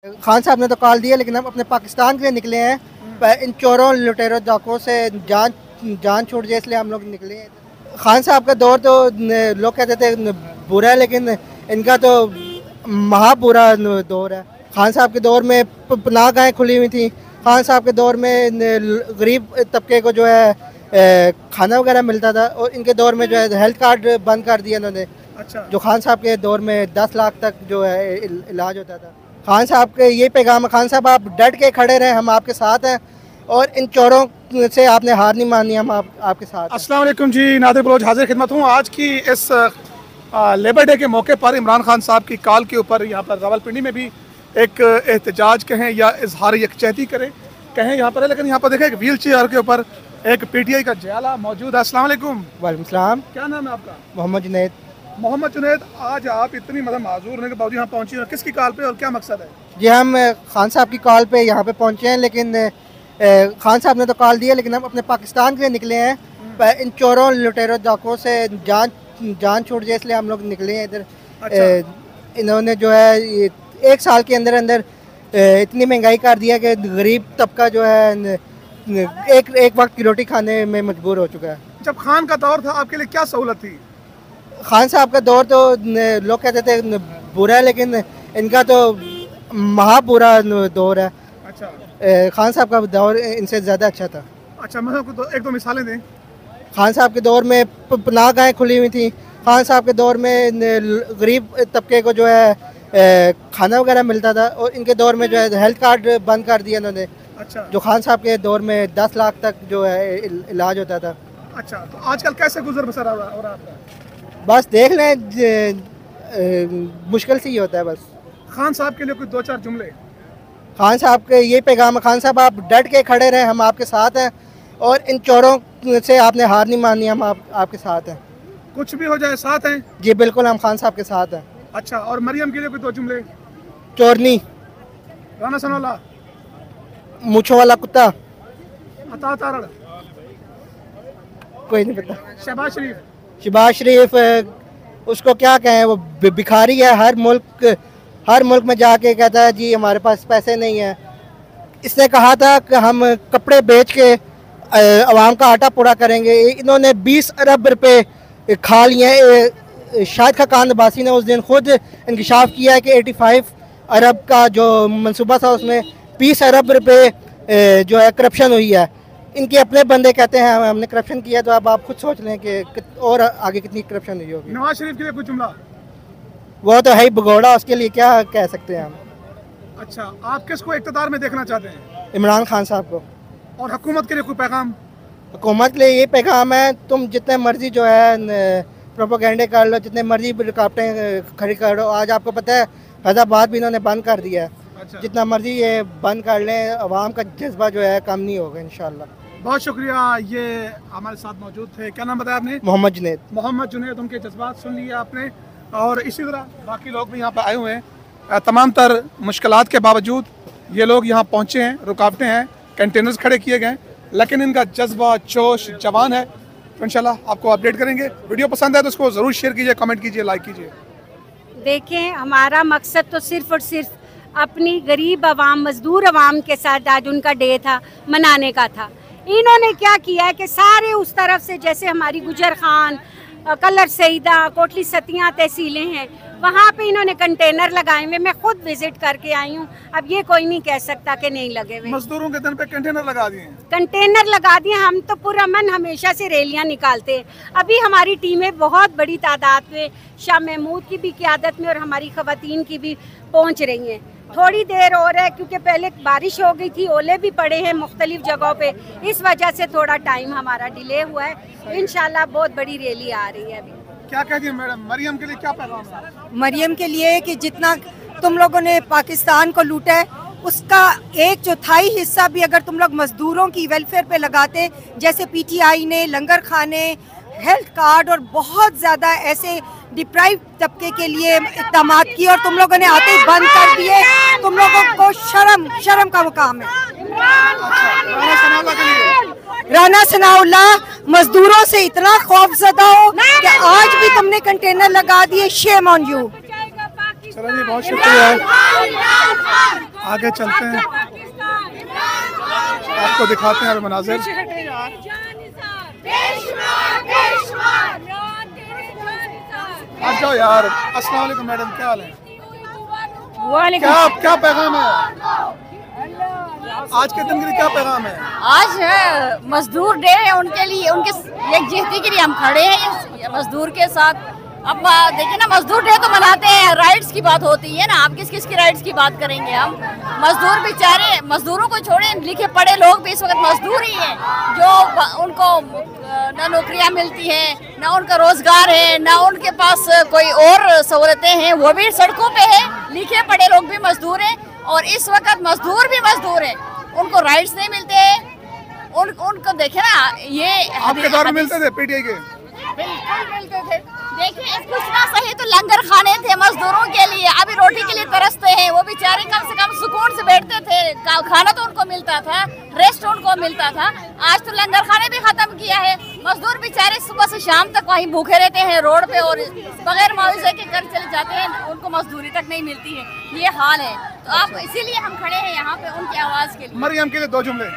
खान साहब ने तो कॉल दिया, लेकिन हम अपने पाकिस्तान के लिए निकले हैं। इन चोरों लुटेरों डाकुओं से जान छूट जाए, इसलिए हम लोग निकले हैं। खान साहब का दौर तो लोग कहते थे बुरा है, लेकिन इनका तो महा बुरा दौर है। खान साहब के दौर में पनाह गाहें खुली हुई थी। खान साहब के दौर में गरीब तबके को जो है खाना वगैरह मिलता था, और इनके दौर में जो है हेल्थ कार्ड बंद कर दिया इन्होंने। अच्छा। जो खान साहब के दौर में 10 लाख तक जो है इलाज होता था। खान साहब के ये पैगाम है, खान साहब आप डट के खड़े रहें, हम आपके साथ हैं, और इन चोरों से आपने हार नहीं माननी, हम आपके साथ। अस्सलाम वालेकुम जी, नादिर बलोच हाजिर खिदमत हूँ। आज की इस लेबर डे के मौके पर इमरान खान साहब की कॉल के ऊपर यहाँ पर रावलपिंडी में भी एक एहतजाज कहें या इजहार यकजहती करें कहें यहाँ पर है, लेकिन यहाँ पर देखें एक व्हील चेयर के ऊपर एक PTI का जयाला मौजूद है। अस्सलाम वालेकुम। वालेकुम सलाम। क्या नाम है आपका? मोहम्मद जुनैद। मोहम्मद जुनैद, आज आप इतनी माजूर होने के बावजूद यहाँ पहुँचे, किसकी कॉल पे और क्या मकसद है? जी, हम खान साहब की कॉल पे यहाँ पे पहुँचे हैं, लेकिन खान साहब ने तो कॉल दिया, लेकिन हम अपने पाकिस्तान के लिए निकले हैं। इन चोरों लुटेरों डाकुओं से जान छूट जाए, इसलिए हम लोग निकले हैं इधर। अच्छा। इन्होंने जो है 1 साल के अंदर अंदर इतनी महंगाई कर दिया कि गरीब तबका जो है एक वक्त की रोटी खाने में मजबूर हो चुका है। जब खान का दौर था आपके लिए क्या सहूलत थी? खान साहब का दौर तो लोग कहते थे बुरा है, लेकिन इनका तो महा बुरा दौर है। अच्छा। खान साहब का दौर इनसे ज़्यादा अच्छा था। अच्छा, मतलब एक दो मिसालें दें। खान साहब के दौर में पनाह गाहें खुली हुई थी। खान साहब के दौर में गरीब तबके को जो है खाना वगैरह मिलता था, और इनके दौर में जो है हेल्थ कार्ड बंद कर दिया इन्होंने। अच्छा। जो खान साहब के दौर में 10 लाख तक जो है इलाज होता था। अच्छा, तो आजकल कैसे गुजर बसर हो रहा है? बस देख लें, मुश्किल से ही होता है बस। खान साहब के लिए कुछ 2-4 जुमले। खान साहब के ये पैगाम है, खान साहब आप डट के खड़े रहें, हम आपके साथ हैं, और इन चोरों से आपने हार नहीं माननी, हम आपके साथ हैं। कुछ भी हो जाए साथ हैं? जी बिल्कुल, हम खान साहब के साथ हैं। अच्छा, और मरियम के लिए कुछ 2 जुमले। चोरनी, राना सनौला, मूंछों वाला कुत्ता, अता तारड़, कोई नहीं पता। शहबाज शरीफ उसको क्या कहें, वो भिखारी है। हर मुल्क में जाके कहता है जी हमारे पास पैसे नहीं है। इसने कहा था कि हम कपड़े बेच के अवाम का आटा पूरा करेंगे। इन्होंने 20 अरब रुपए खा लिए। शाहिद खान अब्बासी ने उस दिन खुद इंकशाफ किया है कि 85 अरब का जो मंसूबा था उसमें 20 अरब रुपए जो है करप्शन हुई है। इनके अपने बंदे कहते हैं हमने करप्शन किया, तो अब आप खुद सोच लें कि और आगे कितनी करप्शन हुई होगी। नवाज शरीफ के लिए कुछ जुमला। वो तो है ही भगोड़ा, उसके लिए क्या कह सकते हैं हम। अच्छा, आप किसको इक़्तिदार में देखना चाहते हैं? इमरान खान साहब को। और हुकूमत के लिए कोई पैगाम? हुकूमत के लिए ये पैगाम है, तुम जितने मर्जी जो है प्रोपोगेंडे कर लो, जितने मर्जी रुकावटें खड़ी कर लो। आज आपको पता है फैज़ाबाद भी इन्होंने बंद कर दिया है। अच्छा। जितना मर्जी ये बंद कर लें, अवाम का जज्बा जो है कम नहीं होगा इंशाल्लाह। बहुत शुक्रिया। ये हमारे साथ मौजूद थे, क्या नाम बताया आपने? मोहम्मद जुनैद। मोहम्मद जुनैद, उनके जज्बात सुन लिए आपने, और इसी तरह बाकी लोग भी यहाँ पर आए हुए हैं। तमाम तर मुश्किलात के बावजूद ये लोग यहाँ पहुँचे हैं। रुकावटें हैं, कंटेनर्स खड़े किए गए, लेकिन इनका जज्बा जोश जवान है। तो इंशाल्लाह आपको अपडेट करेंगे। वीडियो पसंद है तो उसको ज़रूर शेयर कीजिए, कमेंट कीजिए, लाइक कीजिए। देखें, हमारा मकसद तो सिर्फ और सिर्फ अपनी गरीब आवाम, मजदूर आवाम के साथ आज उनका डे था, मनाने का था। इन्होंने क्या किया है कि सारे उस तरफ से, जैसे हमारी गुजर खान, कलर सईदा, कोटली सतियाँ तहसीलें हैं, वहाँ पे इन्होंने कंटेनर लगाए हुए। मैं खुद विजिट करके आई हूँ। अब ये कोई नहीं कह सकता कि नहीं लगे हुए। मजदूरों के दिन पे कंटेनर लगा दिए। कंटेनर लगा दिए। हम तो पुरअमन हमेशा से रैलियाँ निकालते हैं। अभी हमारी टीमें बहुत बड़ी तादाद में शाह महमूद की भी क़ियादत में और हमारी ख़वातीन की भी पहुँच रही हैं। थोड़ी देर और है, क्योंकि पहले बारिश हो गई थी, ओले भी पड़े हैं मुख्तलिफ जगहों पे, इस वजह से थोड़ा टाइम हमारा डिले हुआ है। इंशाल्लाह बहुत बड़ी रैली आ रही है। अभी क्या कहती है मैडम, मरियम के लिए क्या पैगाम है? मरियम के लिए कि जितना तुम लोगों ने पाकिस्तान को लूटा है, उसका 1/4 हिस्सा भी अगर तुम लोग मजदूरों की वेलफेयर पे लगाते, जैसे PTI ने लंगर खाने, हेल्थ कार्ड और बहुत ज़्यादा ऐसे डिप्राइव तबके के लिए इक़दाम किए, और तुम लोगों ने आते ही बंद कर दिए। तुम लोगों को शर्म का मुकाम है। राना सनाउल्लाह मजदूरों से इतना खौफजदा हो कि आज भी तुमने कंटेनर लगा दिए। Shame on you. चलो जी, बहुत शुक्रिया। आगे चलते हैं, आपको दिखाते हैं मनाजिर। आ जाओ यार। अस्सलाम वालेकुम मैडम, क्या हाल है? क्या पैगाम है आज के दिन के लिए? क्या पैगाम है आज? है मजदूर डे है, उनके लिए, उनके यकजहती के लिए हम खड़े हैं ये मजदूर के साथ। अब देखिए ना, मजदूर डे तो मनाते हैं, राइट्स की बात होती है ना। आप किस किस की राइट्स की बात करेंगे? हम मजदूर बेचारे, मजदूरों को छोड़े, लिखे पढ़े लोग भी इस वक्त मजदूर ही हैं, जो उनको ना नौकरियां मिलती हैं, ना उनका रोजगार है, ना उनके पास कोई और सहूलतें हैं, वो भी सड़कों पे है। लिखे पढ़े लोग भी मजदूर हैं और इस वक्त मजदूर भी मजदूर हैं, उनको राइट्स नहीं मिलते हैं। उनको देखे ना, ये आपके दौर में मिलते थे पीटीआई के? बिल्कुल मिलते थे। देखिए, कुछ ना सही तो लंगर खाने थे मजदूरों के लिए, अभी रोटी के लिए तरसते हैं। वो बेचारे कम से कम सुकून से बैठते थे, खाना तो उनको मिलता था, रेस्ट उनको मिलता था। आज तो लंगर खाने भी खत्म किया है। मजदूर बेचारे सुबह से शाम तक वहीं भूखे रहते हैं रोड पे और बगैर मुआवजे के घर चले जाते हैं, उनको मजदूरी तक नहीं मिलती है। ये हाल है, तो आप इसीलिए हम खड़े हैं यहाँ पे उनकी आवाज के लिए। मरियम के लिए दो जुमले।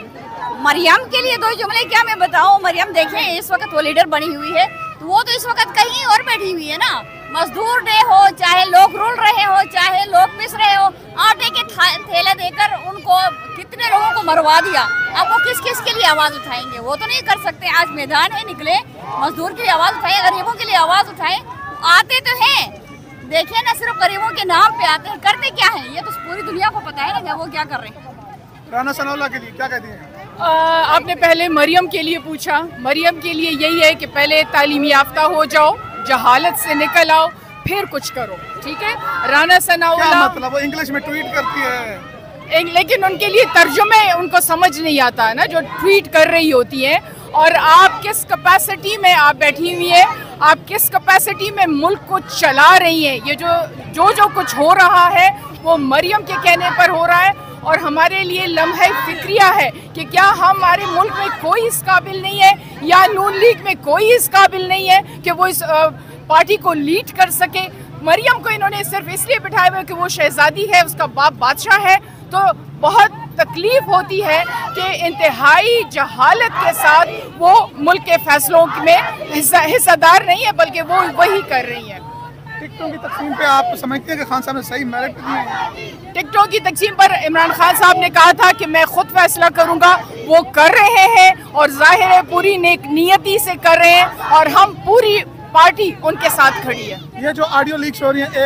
मरियम के लिए दो जुमले क्या मैं बताऊं? मरियम देखें, इस वक्त वो लीडर बनी हुई है, तो वो तो इस वक्त कहीं और बैठी हुई है ना। मजदूर डे हो, चाहे लोग रुल रहे हो, चाहे लोग पिस रहे हो, आटे के थैले देकर उनको कितने लोगों को मरवा दिया। अब वो किस किस के लिए आवाज उठाएंगे? वो तो नहीं कर सकते। आज मैदान है, निकले, मजदूर के लिए आवाज उठाए, गरीबों के लिए आवाज उठाए। आते तो हैं, देखिए ना, सिर्फ गरीबों के नाम पे आते हैं, करते क्या है? ये तो पूरी दुनिया को पता है ना वो क्या कर रहे हैं। राना सनाउल्लाह के लिए क्या कहती हैं? आपने पहले मरियम के लिए पूछा। मरियम के लिए यही है कि पहले तालीम याफ्ता हो जाओ, जहालत से निकल आओ, फिर कुछ करो, ठीक है? राना सनाउल्लाह, क्या मतलब? वो इंग्लिश में ट्वीट करती है, लेकिन उनके लिए तर्जुमे उनको समझ नहीं आता है ना, जो ट्वीट कर रही होती हैं। और आप किस कैपेसिटी में आप बैठी हुई है, आप किस कैपेसिटी में मुल्क को चला रही हैं। ये जो कुछ हो रहा है वो मरियम के कहने पर हो रहा है। और हमारे लिए लम्हे फिक्रिया है कि क्या हमारे मुल्क में कोई इस काबिल नहीं है, या नून लीग में कोई इस काबिल नहीं है कि वो इस पार्टी को लीड कर सके। मरियम को इन्होंने सिर्फ इसलिए बिठाया हुआ कि वो शहजादी है, उसका बाप बादशाह है। तो बहुत तकलीफ होती है कि इंतहाई जहालत के साथ वो मुल्क के फैसलों में हिस्सेदार नहीं है, बल्कि वो वही कर रही है। टिकटों की तकसीम पे आप समझते हैं कि खान साहब ने सही मेरिट दी है? टिकटों की तकसीम पर इमरान खान साहब ने कहा था कि मैं खुद फैसला करूंगा, वो कर रहे हैं और जाहिर है पूरी नेक नियति से कर रहे हैं और हम पूरी पार्टी उनके साथ खड़ी है। ये जो ऑडियो लीक्स हो रही है,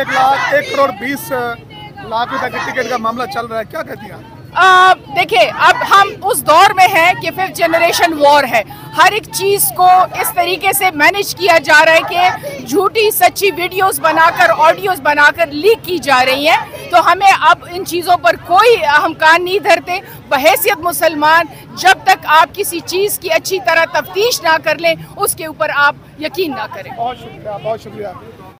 1,20,00,000 रुपए के टिकट का मामला चल रहा है, क्या कहती हैं? देखिए, अब हम उस दौर में हैं कि 5th जनरेशन वॉर है। हर एक चीज़ को इस तरीके से मैनेज किया जा रहा है कि झूठी सच्ची वीडियोस बनाकर, ऑडियोस बनाकर लीक की जा रही हैं। तो हमें अब इन चीज़ों पर कोई हम कान नहीं धरते। बहैसियत मुसलमान, जब तक आप किसी चीज़ की अच्छी तरह तफ्तीश ना कर लें, उसके ऊपर आप यकीन ना करें। बहुत शुक्रिया, बहुत शुक्रिया।